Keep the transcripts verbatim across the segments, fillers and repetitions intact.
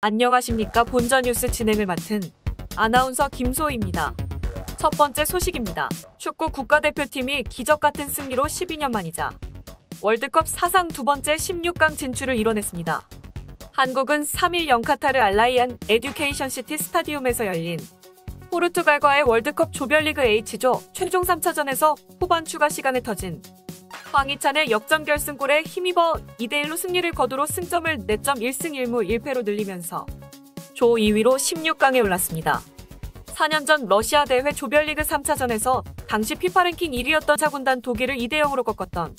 안녕하십니까. 본전 뉴스 진행을 맡은 아나운서 김소희입니다. 첫 번째 소식입니다. 축구 국가대표팀이 기적같은 승리로 십이 년 만이자 월드컵 사상 두 번째 십육 강 진출을 이뤄냈습니다. 한국은 삼 일 영카타르 알라이안 에듀케이션 시티 스타디움에서 열린 포르투갈과의 월드컵 조별리그 H조 최종 삼 차전에서 후반 추가 시간에 터진 황희찬의 역전 결승골에 힘입어 이 대 일로 승리를 거두로 승점을 사 점 일 승 일 무 일 패로 늘리면서 조 이 위로 십육 강에 올랐습니다. 사 년 전 러시아 대회 조별리그 삼 차전에서 당시 피파 랭킹 일 위였던 자군단 독일을 이 대 영으로 꺾었던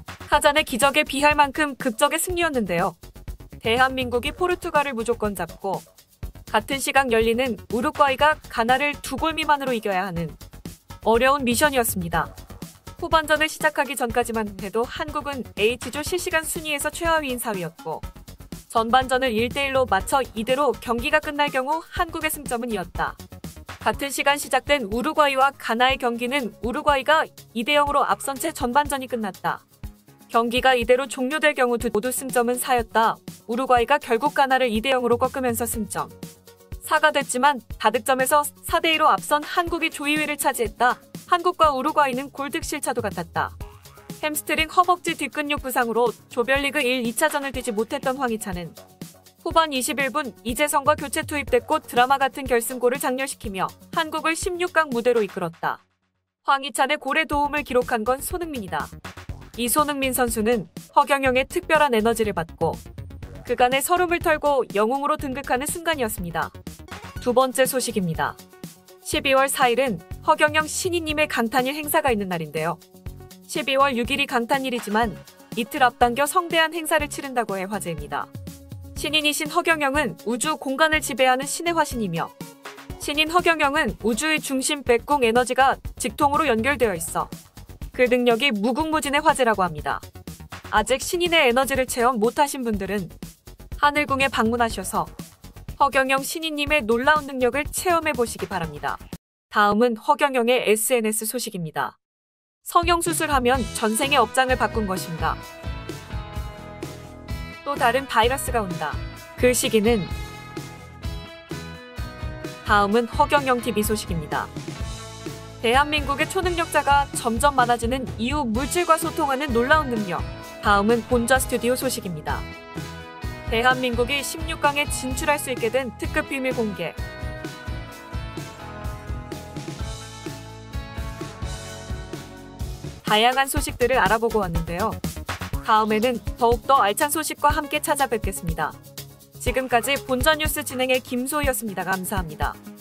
카잔의 기적에 비할 만큼 극적의 승리였는데요. 대한민국이 포르투갈을 무조건 잡고 같은 시각 열리는 우루과이가 가나를 두 골 미만으로 이겨야 하는 어려운 미션이었습니다. 후반전을 시작하기 전까지만 해도 한국은 H조 실시간 순위에서 최하위인 사 위였고 전반전을 일 대 일로 맞춰 이대로 경기가 끝날 경우 한국의 승점은 이었다. 같은 시간 시작된 우루과이와 가나의 경기는 우루과이가 이 대 영으로 앞선 채 전반전이 끝났다. 경기가 이대로 종료될 경우 두 모두 승점은 사였다. 우루과이가 결국 가나를 이 대 영으로 꺾으면서 승점 사가 됐지만 다득점에서 사 대 이로 앞선 한국이 조 이 위를 차지했다. 한국과 우루과이는 골득실차도 같았다. 햄스트링 허벅지 뒷근육 부상으로 조별리그 일, 이 차전을 뛰지 못했던 황희찬은 후반 이십일 분 이재성과 교체 투입됐고 드라마 같은 결승골을 장렬시키며 한국을 십육 강 무대로 이끌었다. 황희찬의 골에 도움을 기록한 건 손흥민이다. 이 손흥민 선수는 허경영의 특별한 에너지를 받고 그간의 서름을 털고 영웅으로 등극하는 순간이었습니다. 두 번째 소식입니다. 십이월 사 일은 허경영 신인님의 강탄일 행사가 있는 날인데요. 십이월 육 일이 강탄일이지만 이틀 앞당겨 성대한 행사를 치른다고 해 화제입니다. 신인이신 허경영은 우주 공간을 지배하는 신의 화신이며 신인 허경영은 우주의 중심 백궁 에너지가 직통으로 연결되어 있어 그 능력이 무궁무진의 화제라고 합니다. 아직 신인의 에너지를 체험 못하신 분들은 하늘궁에 방문하셔서 허경영 신인님의 놀라운 능력을 체험해보시기 바랍니다. 다음은 허경영의 에스엔에스 소식입니다. 성형수술하면 전생의 업장을 바꾼 것인가? 또 다른 바이러스가 온다. 그 시기는 다음은 허경영티비 소식입니다. 대한민국의 초능력자가 점점 많아지는 이후 물질과 소통하는 놀라운 능력. 다음은 본좌 스튜디오 소식입니다. 대한민국이 십육 강에 진출할 수 있게 된 특급 비밀 공개. 다양한 소식들을 알아보고 왔는데요. 다음에는 더욱더 알찬 소식과 함께 찾아뵙겠습니다. 지금까지 본전 뉴스 진행의 김소희였습니다. 감사합니다.